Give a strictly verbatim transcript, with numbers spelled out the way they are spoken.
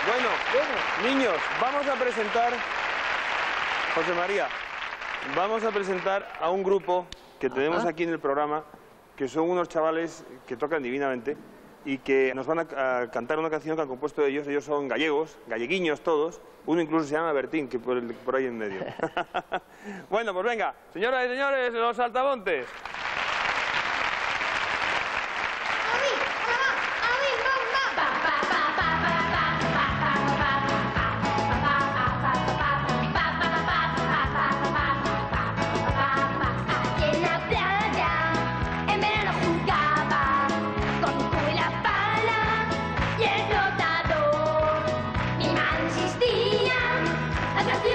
Bueno, bueno, niños, vamos a presentar, José María, vamos a presentar a un grupo que tenemos Ajá. aquí en el programa, que son unos chavales que tocan divinamente y que nos van a, a cantar una canción que han compuesto ellos. Ellos son gallegos, galleguiños todos. Uno incluso se llama Bertín, que por, el, por ahí en medio. Bueno, pues venga, señoras y señores, los Saltamontes. Así